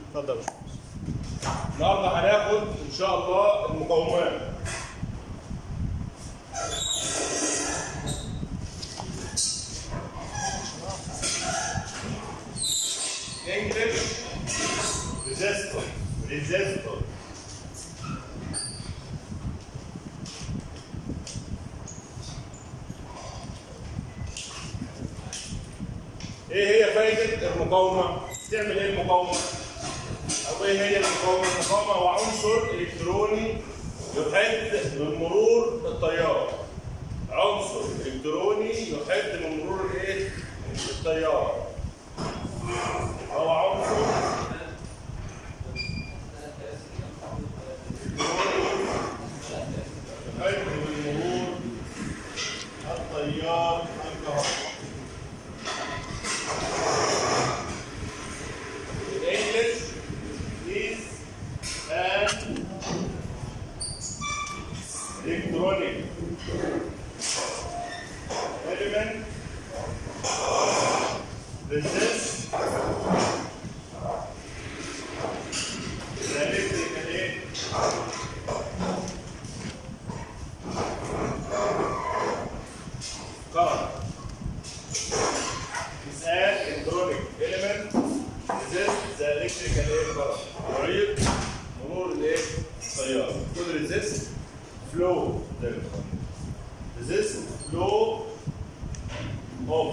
اتفضل يا باشمهندس. النهارده هناخد ان شاء الله المقاومات. انجلش ريزيستور ايه هي فايده المقاومه؟ تعمل ايه المقاومه؟ او ايه هي المقاومه؟ المقاومه هو عنصر الكتروني يحد من مرور التيار. عنصر الكتروني يحد من مرور الايه؟ التيار. هو عنصر يحد من مرور التيار الكهربائي. English is an electronic element resists the electrical current. Is an electronic element resist the electrical current. يعيد مرور الايه؟ التيار. يقول resist flow resist flow of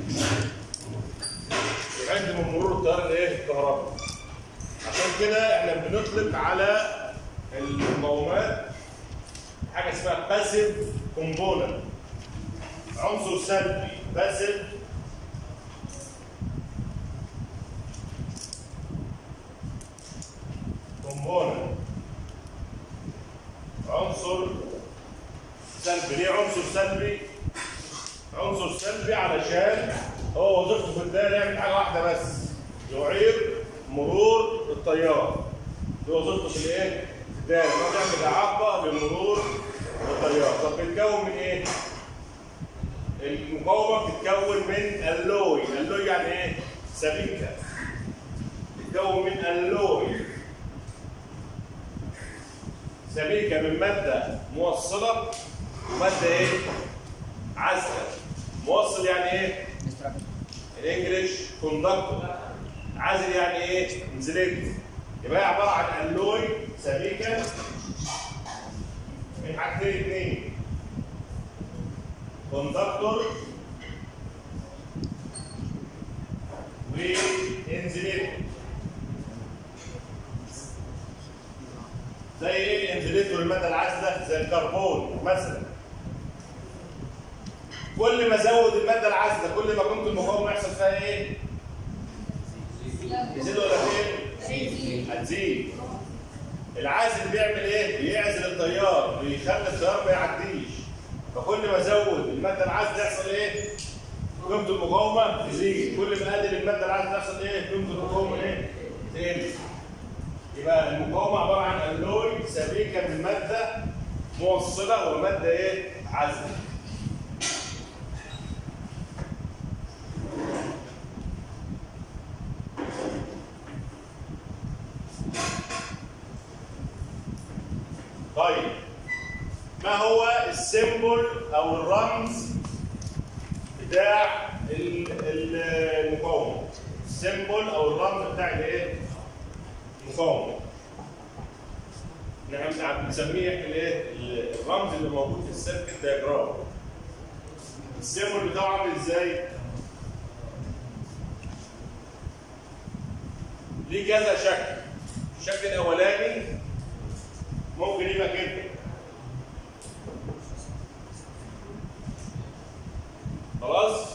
يعد من مرور التيار الايه؟ الكهرباء. عشان كده احنا بنطلق على المقاومات حاجه اسمها باسيف كومبوننت. عنصر سلبي باسيف كومبوننت. عنصر سلبي. ليه عنصر سلبي؟ عنصر سلبي علشان هو وظيفته في الدايره يعمل حاجه واحده بس، يعيد مرور التيار. دي وظيفته في الايه؟ في الدايره، انه يعمل اعاقه لمرور التيار. طب بتتكون من ايه؟ المقاومه بتتكون من الوي. الوي يعني ايه؟ سبيكه. بتتكون من الوي، سبيكه من ماده موصله وماده ايه؟ عازله. موصل يعني ايه؟ الانجليش كوندكتور. عازل يعني ايه؟ انسليت. يبقى هي عباره عن الوي سبيكه من حاجتين اثنين، كوندكتور وانسليت. زي ايه الانسليتور؟ الماده العازله زي الكربون مثلا. كل ما ازود الماده العازله كل ما كنت المقاومه يحصل فيها ايه؟ يزيد ولا تقل؟ هتزيد. العازل بيعمل ايه؟ بيعزل التيار، بيخلي التيار ما يعديش. فكل ما ازود الماده العازله يحصل ايه؟ قيمه المقاومه تزيد. كل ما اقلل الماده العازله يحصل ايه؟ قيمه المقاومه ايه؟ تقل. يبقى المقاومه عباره عن الوي سبيكه من ماده موصله وماده ايه؟ عازله. طيب ما هو السيمبل او الرمز بتاع المقاومه؟ السيمبل او الرمز بتاع الايه؟ المقاومه. احنا بنسميه الايه؟ الرمز اللي موجود في السيركت دايجرام. السيمبل بتاعه عامل ازاي؟ ليه كذا شكل. الشكل الاولاني ممكن يبقى كده، خلاص،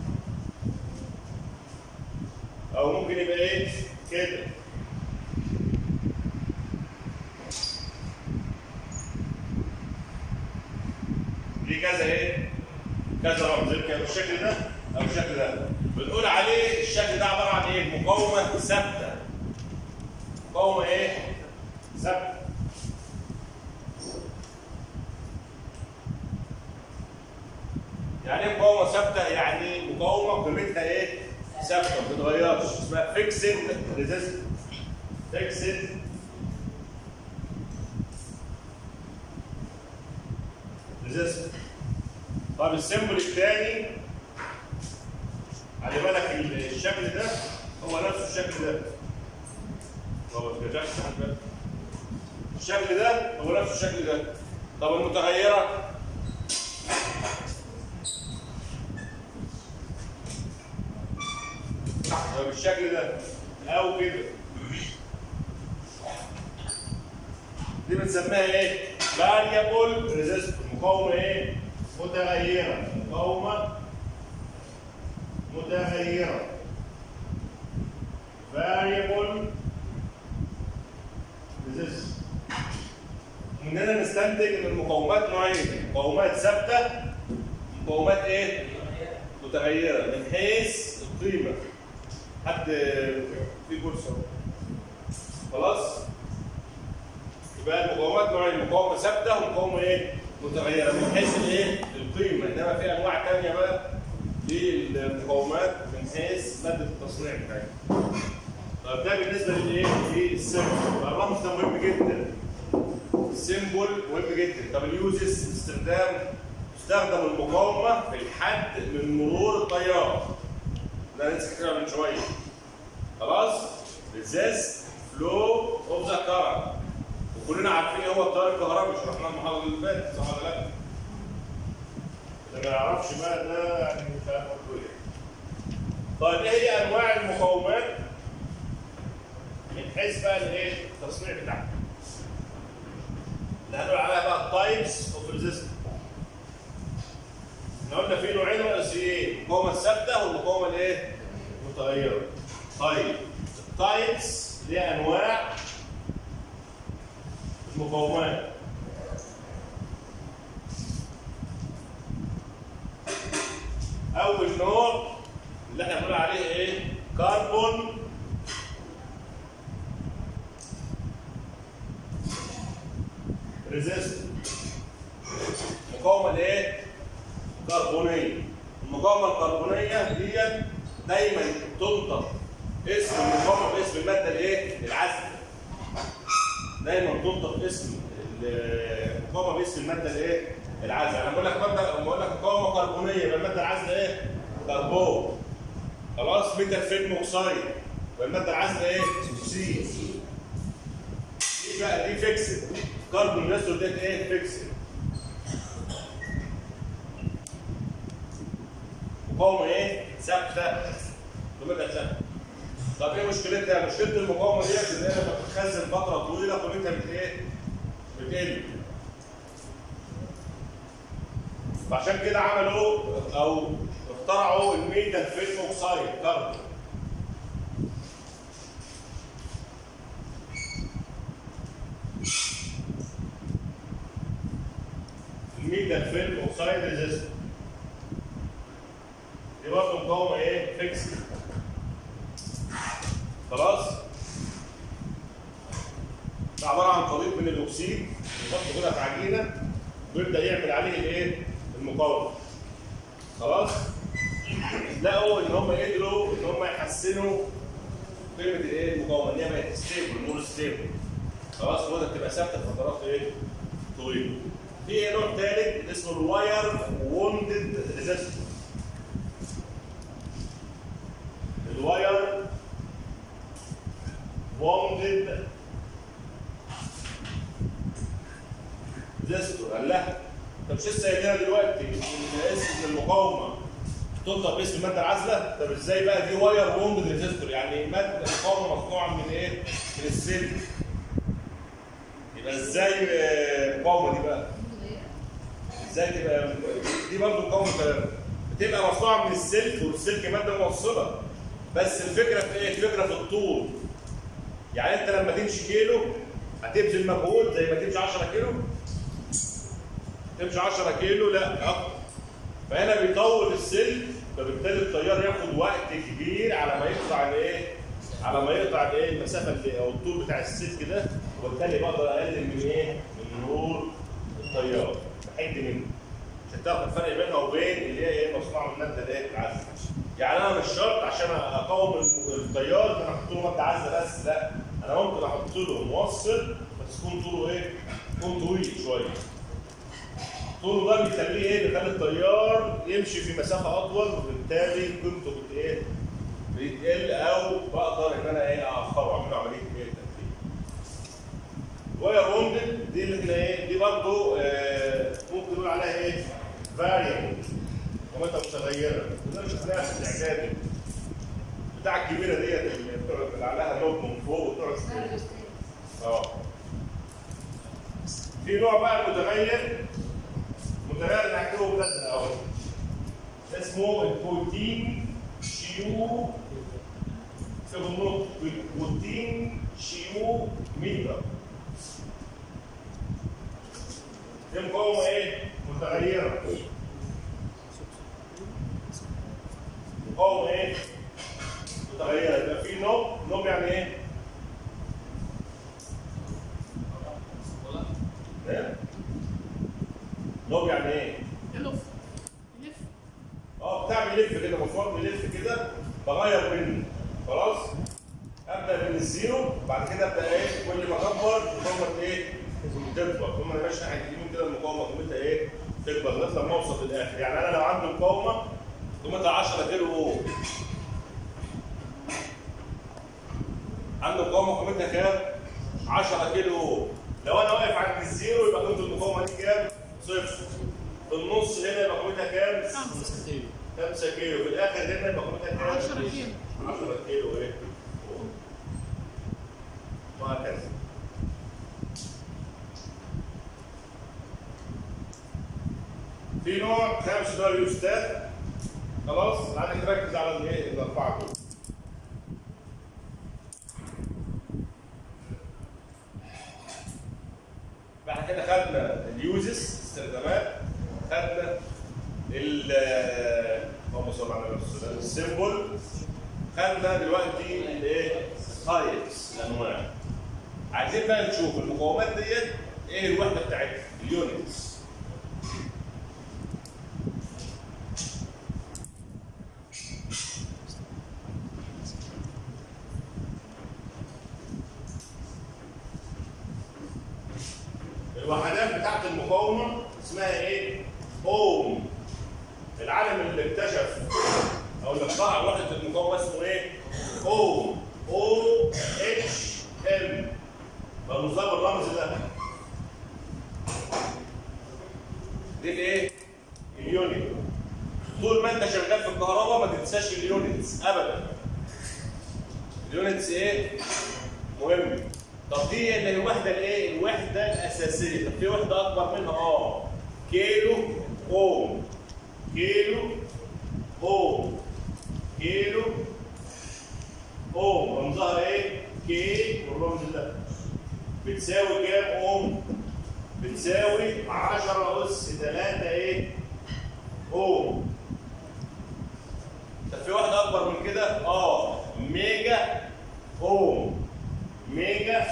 او ممكن يبقى ايه؟ كده. دي كذا ايه؟ كذا رمز. الشكل ده او الشكل ده بنقول عليه الشكل ده عباره عن ايه؟ مقاومه ثابته. مقاومه ايه؟ ثابته. يعني ايه مقاومه ثابته؟ يعني مقاومه قيمتها ايه؟ ثابته ما بتتغيرش، اسمها فيكسد ريزيستنس. فيكسد ريزيستور. طب السيمبل الثاني خلي بالك الشكل ده هو نفس الشكل ده. هو الشكل ده هو نفس الشكل ده. طب المتغيرة طب بالشكل ده او كده دي بنسميها ايه؟ variable resistor. مقاومة ايه؟ متغيرة. مقاومة متغيرة variable resistor. مننا نستنتج ان المقاومات نوعين، مقاومات ثابته مقاومات ايه؟ متغيره من حيث القيمه. حد في فرصه خلاص؟ يبقى المقاومات نوعين، مقاومه ثابته ومقاومه ايه؟ متغيره من حيث الايه؟ القيمه، انما في انواع ثانيه بقى للمقاومات من حيث ماده التصنيع بتاعتها. طب ده بالنسبه للايه؟ للسيمبل. الرمز ده مهم جدا. السيمبل مهم جدا. طب اليوزز تستخدم المقاومه في الحد من مرور التيار. ده لسه كده من شويه. خلاص؟ ريزيست فلو اوف ذا كارنت. وكلنا عارفين ايه هو التيار الكهربي، شرحناه المحاضره اللي فاتت صح ولا لا؟ اللي ما يعرفش بقى ده يعني مش عارف اقول ايه. طيب ايه هي انواع المقاومات من حيث بقى الايه؟ التصنيع بتاعها. اللي هنقول عليها بقى التايبس اوف ريزيستور. احنا قلنا في نوعين رئيسيين، المقاومه الثابته والمقاومه الايه؟ المتغيره. طيب التايبس ليها انواع المقاومات. اول نوع اللي احنا بنقول عليه ايه؟ كربون ريزيستور. المقاومه الايه؟ كربونيه. المقاومه الكربونيه ديت دايما تنطق اسم المقاومه باسم الماده الايه؟ العازله. دايما تنطق اسم المقاومه باسم الماده الايه؟ العازله. انا بقول لك مقاومه كربونيه يبقى الماده العازله ايه؟ كربون. خلاص؟ ميتال فيلم اوكسايد يبقى الماده العازله ايه؟ سي. دي بقى دي فيكسد. كربون ريزيستور ديت ايه؟ فيكسد. مقاومه ايه؟ ثابته. قيمتها ثابته. طب ايه مشكلتها؟ مشكله المقاومه ديت ان هي لما بتتخزن فتره طويله قيمتها بتقل. فعشان كده عملوا او اخترعوا الميتال فيلم اوكسايد كربون. الميتال فيلم اوكسايد ريزيستور. دي برضه مقاومه ايه؟ فيكس. خلاص؟ ده عباره عن خليط من الاكسيد يحطه كده في عجينه ويبدا يعمل عليه الايه؟ المقاومه. خلاص؟ لقوا ان هم قدروا ان هم يحسنوا قيمه الايه؟ المقاومه ان هي بقت ستيبل، مور ستيبل. خلاص؟ وده بتبقى ثابته لفترات ايه؟ طويله. في نوع ثالث اسمه الواير ووندد ريزيستور. الواير ووندد ريزيستور. قال لها طب مش لسه قايلين دلوقتي ان اسم المقاومه تنطق باسم الماده العازله؟ طب ازاي بقى دي واير ووندد ريزيستور؟ يعني ماده مقاومه مصنوعه من ايه؟ من السلك. يبقى ازاي المقاومه دي بقى؟ ازاي تبقى دي برضه مقاومه بتبقى مصنوعه من السلك، والسلك ماده موصله. بس الفكره في ايه؟ الفكره في الطول. يعني انت لما تمشي كيلو هتبذل مجهود زي ما تمشي 10 كيلو. تمشي 10 كيلو لا اكتر. فهنا بيطول السلك، فبالتالي التيار ياخد وقت كبير على ما يقطع الايه؟ على ما يقطع الايه؟ المسافه اللي او الطول بتاع السلك ده، وبالتالي بقدر اقلل من ايه؟ من مرور التيار. بحد منه. عشان تعرف الفرق بينها وبين اللي هي ايه؟ مصنوعه من الماده الايه؟ العازله. يعني انا مش شرط عشان اقاوم التيار ان انا احط له ماده عازله بس، لا. انا ممكن احط له موصل بس يكون طوله ايه؟ يكون طويل شويه. طوله ده بيخليه ايه؟ بيخلي التيار يمشي في مسافه اطول وبالتالي قيمته ايه؟ بيتقل او بقدر ان انا ايه؟ اخره اعمل عمليه ايه؟ تكليف. واير ووندد دي اللي احنا ايه؟ دي برضه ممكن نقول عليها ايه؟ فاريبل قيمتها متغيره. ده مش هتلاقيها في الاعدادي بتاع الكبيره ديت اللي عليها نوب من فوق وتقعد في نوع بقى متغير اللي هكتبه بلازما اهو اسمه البروتين شيو بروتين شيو ميتر. دي مقاومه ايه؟ متغيره. مقاومه ايه؟ متغيره. يبقى في نوب يعني ايه؟ نوب يعني ايه؟ يلف بتاع بيلف كده، مشوار بيلف كده بغير منه. خلاص؟ ابدا من الزيرو بعد كده ابدا ايه؟ كل ما اكبر المقاومه ايه؟ تكبر. ثم انا ماشي ناحيه اليمين كده المقاومه قيمتها ايه؟ تكبر لغايه لما اوصل للاخر. يعني انا لو عندي مقاومه قيمتها 10 كيلو اوم. عنده مقاومه قيمتها كام؟ 10 كيلو اوم. لو انا واقف عند الزيرو يبقى قيمه المقاومه دي كام؟ صفر. في النص هنا يبقى قيمتها كام؟ 5 كيلو. 5 كيلو. في الاخر هنا يبقى قيمتها كام؟ 10 كيلو. 10 كيلو ايه؟ وهكذا. في نوع خامس اللي هو اليوستات. خلاص؟ انا عايزك تركز على الايه؟ الاربعه دول. بعد كده خدنا اليوزز استخدامات، خدنا اللهم صل على النبي السيمبل، خدنا دلوقتي الايه؟ تايبس الانواع. عايزين بقى نشوف المقاومات ديت ايه الوحده بتاعتها؟ اليونتس. الوحدات بتاعت المقاومه اسمها ايه؟ اوم. العالم اللي اكتشف او اللي اخترع وحده المقاومه اسمه ايه؟ اوم. او اتش ام. فالنظام الرمز ده دي الايه؟ اليونت. طول ما انت شغال في الكهرباء ما تنساش اليونتس ابدا. اليونتس ايه؟ مهم. طب دي اللي هي الوحده الايه؟ الوحده الاساسيه. طب في وحده اكبر منها؟ كيلو اوم. كيلو اوم. كيلو اوم رمزها ايه؟ كي والرمز ده بتساوي كام اوم؟ بتساوي 10 اس 3 ايه؟ اوم. طب في واحده اكبر من كده؟ ميجا اوم. ميجا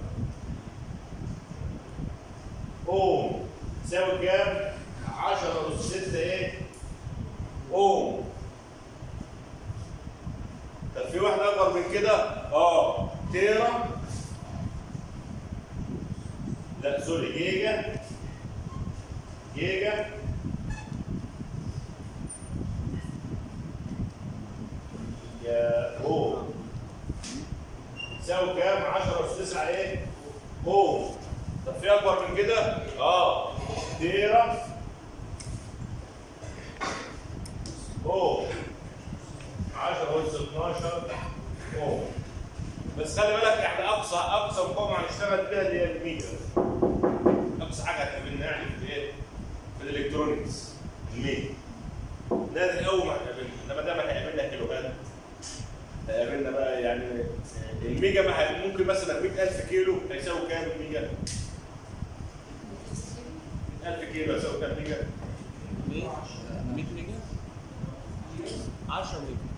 اوم تساوي كام؟ 10 اس 6 ايه؟ اوم. طب في واحده اكبر من كده؟ تيرا، لا سوري، جيجا. جيجا يا اوم تساوي كام؟ 10 اس 9 ايه؟ اوم. طب في اكبر من كده؟ تيرا اوم 10 اس 12 اوم. بس خلي بالك يعني اقصى مقاومه هنشتغل بيها اللي هي الميجا. اقصى حاجه هتقابلنا يعني في ايه؟ في الالكترونكس الميجا. نادر قوي ما هتقابلنا، انما ده ما هيقابلنا كيلوهات. هيقابلنا بقى يعني الميجا ممكن مثلا 100000 كيلو هيساوي كام الميجا؟ 1000 كيلو هيساوي كام ميجا؟ 100 ميجا 10 ميجا.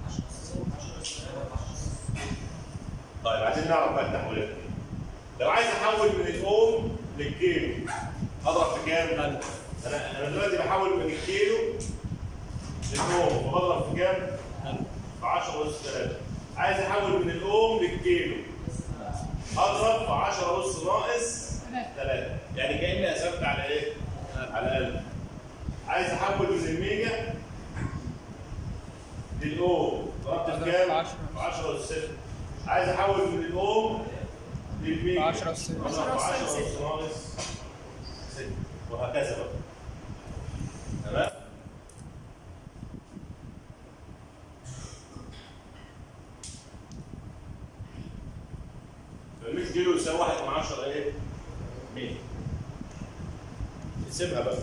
طيب عايزين نعرف بقى التحويلات دي. لو عايز احول من الاوم للكيلو اضرب في كام؟ انا دلوقتي بحول من الكيلو للاوم فبضرب في كام؟ في 10 اس 3. عايز احول من الاوم للكيلو اضرب في 10 اس ناقص 3، يعني كاني قسمت على ايه؟ على 1000. عايز احول من الميجا للاوم، ضربت في كام؟ في 10 اس 6. عايز احول من الاوم للميجا 10 اس 6 10 اس ناقص 6، وهكذا بقى. تمام؟ ال 100 كيلو يساوي 1/10 ايه؟ 100. نقسمها بقى.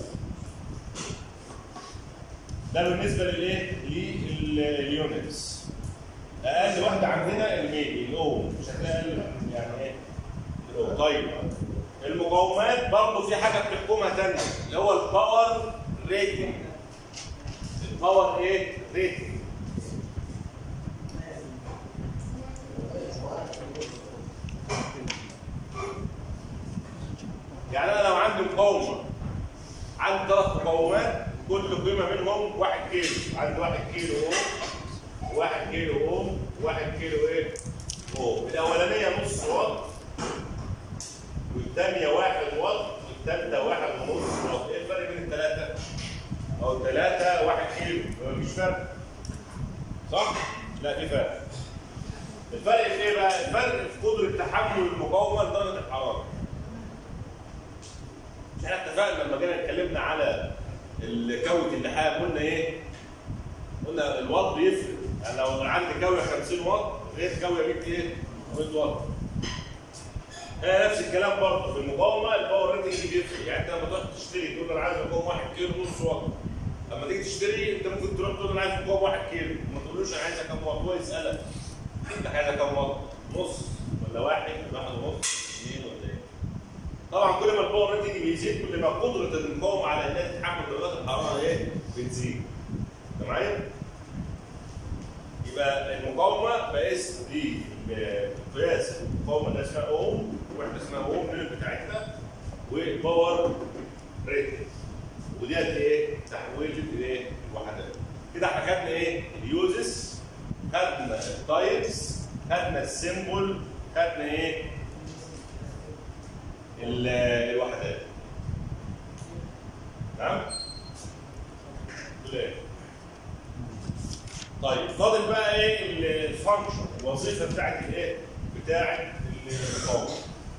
ده بالنسبه للايه؟ لليونتس. اقل واحده عندنا الميلي الاوم، مش هتلاقي اقل يعني ايه؟ الاوم. طيب المقاومات برضه في حاجه بتحكمها ثانيه اللي هو الباور ريتنج. الباور ايه؟ ريتنج. يعني انا لو عندي مقاومه، عندي 3 مقاومات كل قيمه منهم 1 كيلو، عندي 1 كيلو اوم، 1 كيلو اوم، 1 كيلو ايه؟ اوم. الاولانيه نص واط، والثانيه 1 واط، والثالثه 1.5 واط. ايه الفرق بين الثلاثه؟ او الثلاثه 1 كيلو، مش فرق. صح؟ لا في فرق. الفرق في ايه بقى؟ الفرق في قدره تحمل المقاومه لدرجه الحراره. مش احنا اتفقنا لما جينا اتكلمنا على كويه اللحام قلنا ايه؟ قلنا الواط بيفرق، يعني لو عندي كاويه 50 واط غير كاويه 100 ايه؟ 100 واط. هي نفس الكلام برضه في المقاومه، الباور ريتنج بيفرق، يعني انت لما تروح تشتري تقول انا عايز مقاومه 1 كيلو نص واط. لما تيجي تشتري انت ممكن تروح تقول انا عايز مقاومه 1 كيلو، ما تقولوش انا عايزها كام واط، هو يسالك انت عايزها كام واط؟ نص ولا 1 ولا 1.5 2 ولا ايه؟ طبعا كل ما الباور ريتنج بيزيد كل ما قدره المقاومه على انها تتحمل درجات الحراره ايه؟ بتزيد. انت معايا؟ يبقى المقاومه بقيس دي بقياس المقاومه اللي اسمها اوم، وواحده اسمها اوم اللي بتاعتها، وباور ريتنج. وديت ايه؟ تحويل الايه؟ الوحدات. كده احنا خدنا ايه؟ اليوزز، خدنا التايبس، خدنا السيمبل، خدنا ايه؟ الوحدات. تمام؟ طيب فاضل بقى ايه الفانكشن، الوظيفه بتاعت الايه؟ بتاعت المقاومه.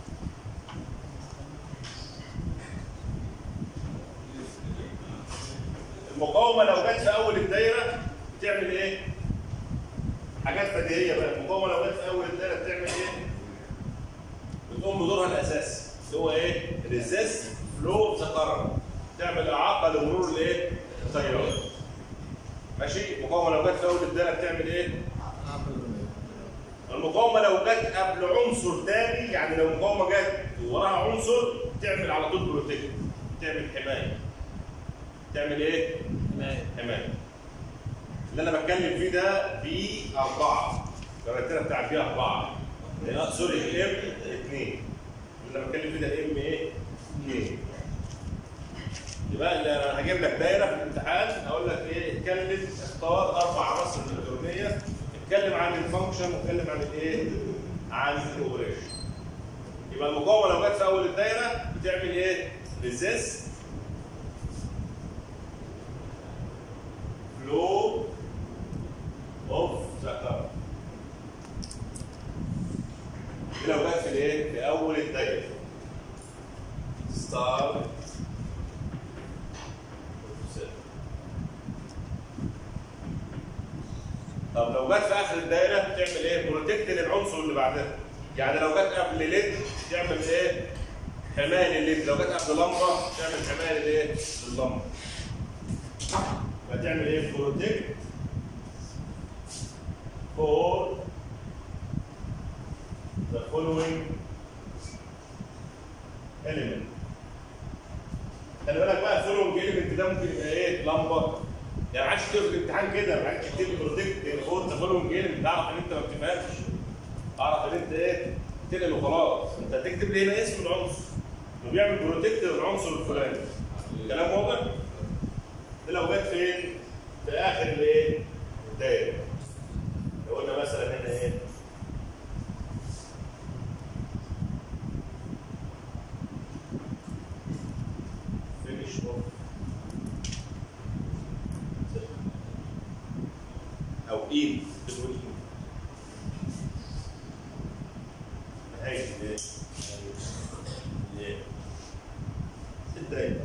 المقاومه لو جت في اول الدايره بتعمل ايه؟ حاجات بديهيه بقى. المقاومه لو جت في اول الدايره بتعمل ايه؟ بتقوم بدورها الاساسي اللي هو ايه؟ ريزيست فلو ذا كارنت، تعمل اعاقه لمرور الايه؟ التيار. ماشي؟ المقاومه لو جت في اول الدايره بتعمل ايه؟ المقاومه لو جت قبل عنصر ثاني، يعني لو المقاومه جت وراها عنصر تعمل على طول بروتكت، تعمل حمايه. تعمل ايه؟ حمايه. اللي انا بتكلم فيه ده بي 4، الكاركتيره بتاع بي 4 سوري الام 2. اللي انا بتكلم فيه ده الام ايه؟ 2. يبقى انا هجيب لك دايره في الامتحان اقول لك ايه؟ اتكلم، اختار 4 عناصر الالكترونيه، اتكلم عن الفانكشن واتكلم عن الايه؟ عن الاوبريشن. يبقى المقاومه لو جت في اول الدايره بتعمل ايه؟ ريزيست فلو اوف ذا كارنت. دي لو جت في الايه؟ في اول الدايره ستار. طب لو جت في اخر الدايره بتعمل ايه؟ بروتكت للعنصر اللي بعدها. يعني لو جت قبل ليد تعمل ايه؟ حمايه للليد، لو جت قبل لمبه تعمل حمايه للايه؟ لللمبه. فتعمل ايه؟ بروتكت فور ذا فولوينج element. خلي بالك بقى الفولوينج element ده ممكن يبقى ايه؟ لمبه. يعني ما عادش تكتب في الامتحان كده، ما عادش تكتب بروتكت فور ذا فولوينج element، تعرف ان انت ما بتفهمش. اعرف ان انت ايه؟ تنقل وخلاص. انت هتكتب لي هنا اسم العنصر وبيعمل بروتكت للعنصر الفلاني. كلام واضح؟ دي لو جت فين؟ في اخر الايه؟ الدايره. لو قلنا مثلا هنا ايه؟ ايد بتقول ايه؟ هاي ليه؟ ازاي؟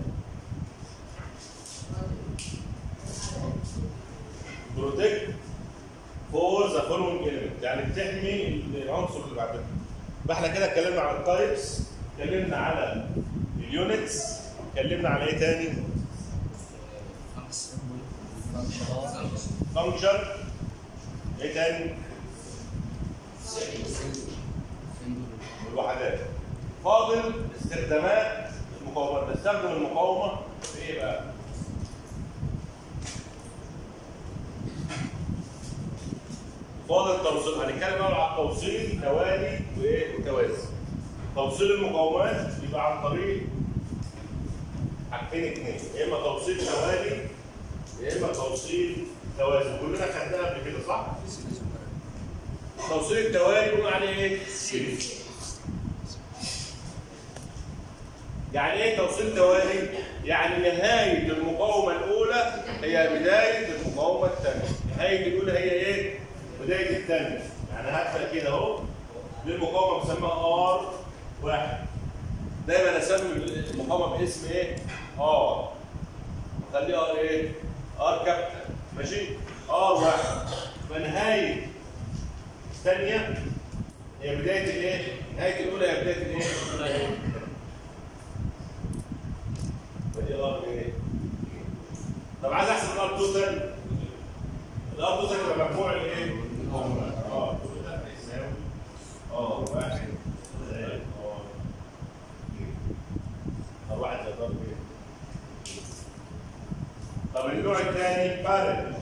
بروتكت فور ذا فولوينج ايلمنت، يعني بتحمي العنصر اللي بعدها. فاحنا كده اتكلمنا عن التايبس، اتكلمنا على اليونتس، اتكلمنا على ايه تاني؟ فانكشن. ايه تاني؟ الوحدات. فاضل استخدامات المقاومات. نستخدم المقاومه في ايه بقى؟ فاضل توصيل. هنتكلم على التوصيل توالي وايه؟ وتوازي. توصيل المقاومات يبقى عن طريق حاجتين اثنين، يا اما توصيل توالي يا اما توصيل توازي. كلنا خدناها قبل كده صح؟ توصيل التوالي بنقول عليه ايه؟ سيريز. يعني ايه توصيل توالي؟ يعني نهايه المقاومه الاولى هي بدايه المقاومه الثانيه. نهايه الاولى هي ايه؟ بدايه الثانيه. يعني هبدا كده اهو، دي المقاومه بنسميها ار واحد. دايما اسمي المقاومه باسم ايه؟ ار. خليه ار ايه؟ ار كابيتال. ماشي؟ ار واحد. فنهايه الثانيه هي بدايه الايه؟ نهايه الاولى هي بدايه الايه؟ ودي ار ايه؟ طب عايز احسب الار توتال. الار توتال يبقى مجموع الايه؟ ار توتال هيساوي ار واحد زائد ار واحد زائد ار ايه؟ طب النوع الثاني بارل،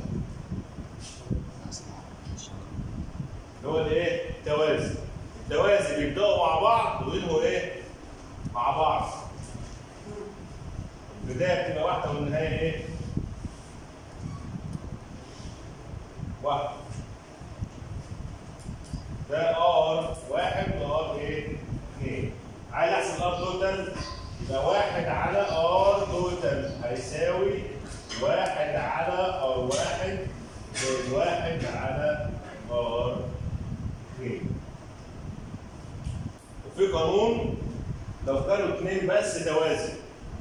اللي هو الايه؟ التوازي. التوازي بيبداوا مع بعض وينهوا ايه؟ مع بعض. البدايه بتبقى واحده والنهايه ايه؟ واحد. ده ار واحد وار ايه؟ اثنين. عايز احسب الار توتال، يبقى واحد على ار توتال هيساوي واحد على ار واحد زائد واحد على ار اثنين. وفي قانون لو كانوا اثنين بس توازي.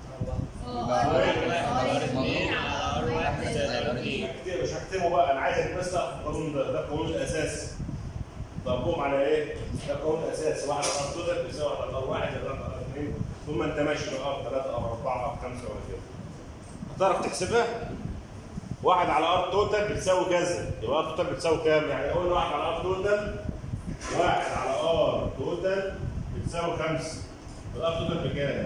مش هكتبه بقى، انا عايزك بس تعرف القانون ده. ده القانون الاساسي. ضربهم على ايه؟ ده القانون الاساسي. واحد على ار توتال بيساوي واحد على ار واحد زائد واحد على ار اثنين، ثم انت ماشي من ار 3 او 4 او 5 وهكذا. هتعرف تحسبها؟ واحد على ار توتال بتساوي كذا، يبقى ار توتال بتساوي كام؟ يعني قلنا واحد على ار توتال، واحد على ار توتال بتساوي 5. الار توتال بكام؟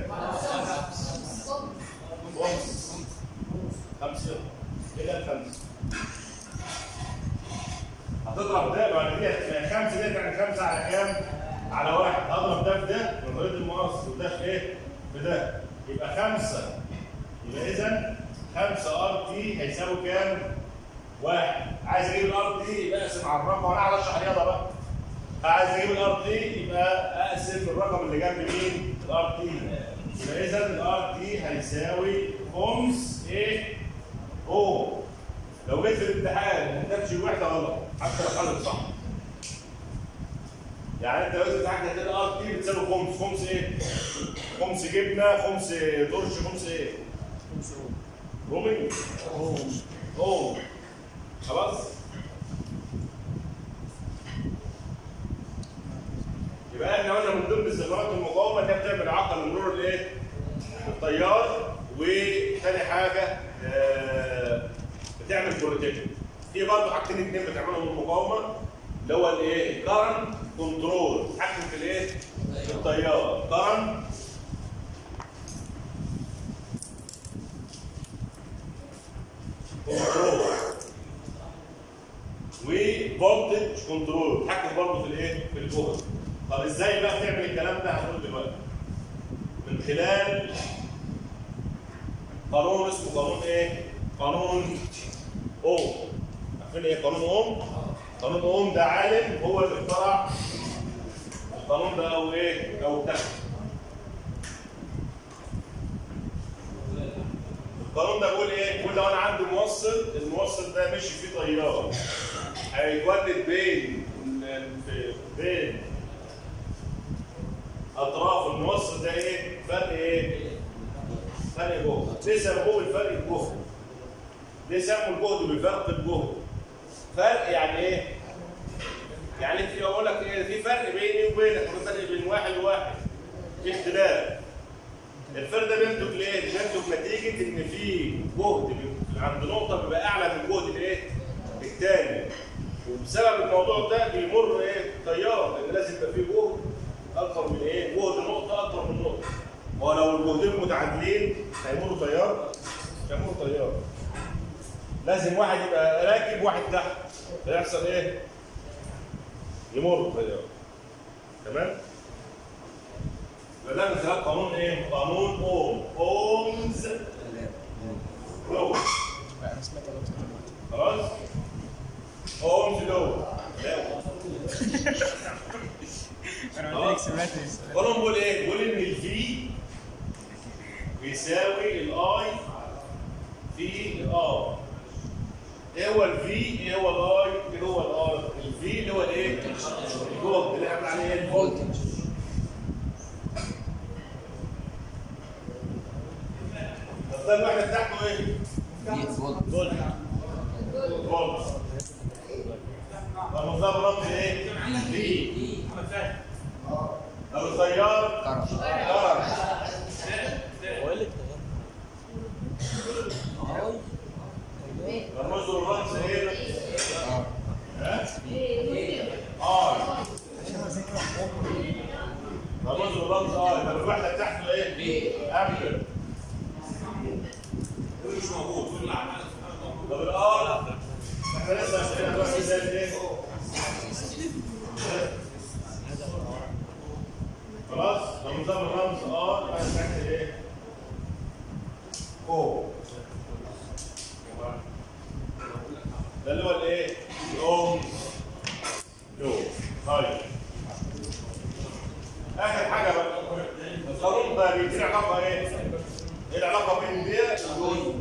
5 كده الخمسه. هتضرب ده بعد كده 5 دي يعني 5 على كام؟ على واحد. هضرب ده في ده من طريقه المقص وده في ايه؟ في ده. يبقى 5. يبقى اذا 5 ار تي هيساوي كام؟ 1. عايز اجيب الار تي يبقى اقسم على الرقم. انا عايز اشرح رياضه بقى. عايز اجيب الار تي يبقى اقسم الرقم اللي جنب مين؟ الار تي. يبقى اذا الار تي هيساوي خمس ايه؟ او. لو جيت في الامتحان ما كتبتش الوحده غلط حتى لو حلت صح. يعني انت لو جيت في الامتحان هتلاقي الار تي بتساوي خمس. خمس ايه؟ خمس جبنه، خمس ترش، خمس ايه؟ خمس رومي؟ اوم. خلاص؟ يبقى احنا قلنا من ضمن استخدامات المقاومه انها بتعمل عقل لمرور الايه؟ التيار. وثاني حاجه بتعمل بروتكشن. في برضه حاجتين اثنين بتعملهم المقاومه، اللي هو الايه؟ الكرنت كنترول، تحكم في الايه؟ في التيار. كرنت كنترول وفولتج كنترول، تحكم برضه في الايه؟ في الجهد. طب ازاي بقى بتعمل الكلام ده؟ هنقول دلوقتي. من خلال قانون اسمه قانون ايه؟ قانون اوم. عارفين ايه قانون اوم؟ قانون اوم ده عالم هو اللي اخترع القانون ده او ايه؟ او ابتكر. القانون ده بيقول ايه؟ بيقول لو انا عندي موصل، الموصل ده ماشي فيه تيار هيتولد بين اطراف الموصل ده ايه؟ فرق ايه؟ فرق جهد. ليه سموه الفرق الجهد؟ ليه سموا الجهد بفرق الجهد؟ فرق يعني ايه؟ يعني انت بقول لك ايه؟ في فرق بيني وبينك، في فرق بين واحد وواحد، في اختلاف. الفرق ده بينتج ليه؟ بينتج نتيجه ان في جهد عند نقطه بيبقى اعلى من الجهد الايه؟ الثاني. وبسبب الموضوع ده بيمر ايه؟ تيار، لان لازم يبقى فيه جهد اكبر من ايه؟ جهد نقطه اكبر من نقطه. هو لو الجهدين متعادلين هيمروا تيار؟ مش هيمروا تيار. لازم واحد يبقى راكب واحد تحت، هيحصل ايه؟ يمر تيار. تمام؟ فده مثال قانون ايه؟ قانون اوم. اومز لو. خلاص؟ اومز لو. انا قلت لك سمعت قانون بيقول ايه؟ بيقول ان الفي بيساوي الاي في الار. ايه هو الفي؟ ايه هو الاي؟ ايه هو الار؟ الفي اللي هو الايه؟ الجهد اللي احنا عليه الفولتج. طب الوحده بتاعته ايه؟ فولت. فولت. فالمصدر رمز ايه؟ في. لو التيار كرر. هو اللي رمز الرمز ايه؟ ها؟ رمز الرمز طب الوحده بتاعته ايه؟ امبير. مش موجود. طب الار احنا لسه اسئله بس زي ايه؟ خلاص؟ رمز الرمز انا تحت ايه؟ او. ده اللي هو الايه؟ الاوم لو. طيب اخر حاجه بقى القانون ده بيدينا علاقه ايه؟ ايه العلاقه بين دي والجزء؟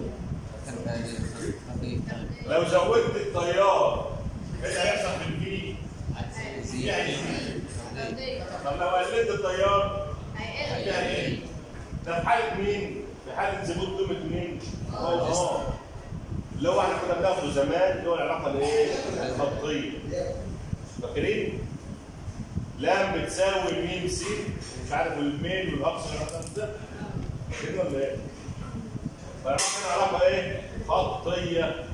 لو زودت التيار ايه اللي هيحصل في الفي؟ يعني طب لو قللت التيار يعني ايه؟ ده في حاله مين؟ في حاله ثبوت قيمه مين؟ اللي هو احنا كنا بناخده زمان اللي هو العلاقه الايه؟ الخطيه. فاكرين؟ لام بتساوي ميم س مش عارف الميل والاقصى ده كده ولا ايه؟ فاحنا علاقه ايه؟ خطيه.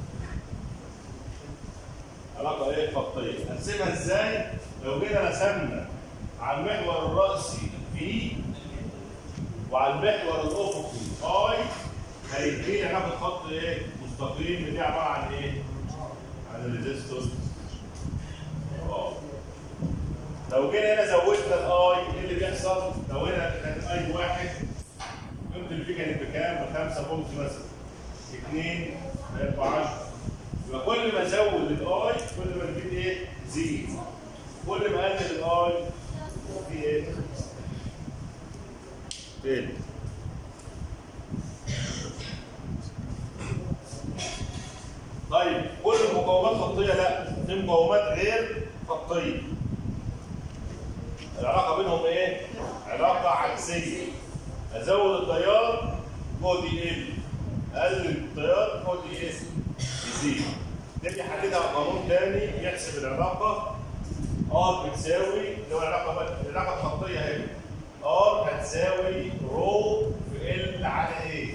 علاقه ايه؟ خطيه. هنسيبها ازاي؟ لو جينا رسمنا على المحور الرأسي في وعلى المحور الافقي اي هيديني علاقه خط ايه؟ مستقيم. دي عباره عن ايه؟ عن الريزيستور. لو جينا هنا زودنا الاي ايه اللي بيحصل؟ لو هنا كانت اي واحد قيمه الفي كانت بكام؟ 5 فولت مثلا. 2 هيبقى 10. يبقى كل ما ازود الاي كل ما الفي ايه؟ تزيد. كل ما اقلل الاي في ايه؟ تقل. طيب كل المقاومات خطيه؟ لا، في مقاومات غير خطيه. العلاقه بينهم ايه؟ علاقه عكسيه. ازود التيار جهدي يقل، اقلل التيار جهدي ايه؟ يزيد. نيجي حددها قانون تاني يحسب العلاقه. ار بتساوي اللي هو العلاقه الخطيه اهي. ار هتساوي رو في ال على ايه؟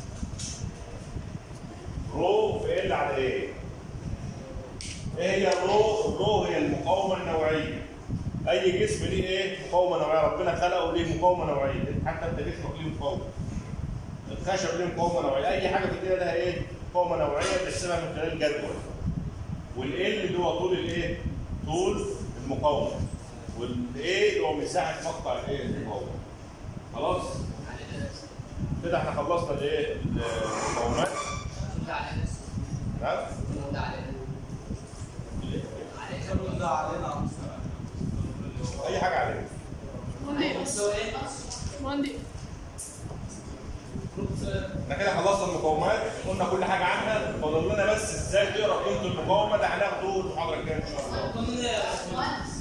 رو في ال على ايه؟ ايه هي الرو؟ الرو هي المقاومه النوعيه. اي جسم ليه ايه؟ مقاومه نوعيه. ربنا خلقه ليه مقاومه نوعيه. حتى انت جسمك ليه مقاومه. الخشب ليه مقاومه نوعيه. اي حاجه في الدنيا لها ايه؟ مقاومه نوعيه بنحسبها من خلال الجدول. والال اللي هو طول الايه؟ طول المقاومه. والايه اللي هو مساحه مقطع الايه؟ المقاومه. خلاص؟ كده احنا خلصنا الايه؟ المقاومات. نعم؟ اي حاجه عليها. مهندس احنا كده خلصنا المقاومات، قلنا كل حاجه عنها، فاضل لنا بس ازاي تقرا قيمه المقاومه، ده هناخده المحاضره الجايه ان شاء الله.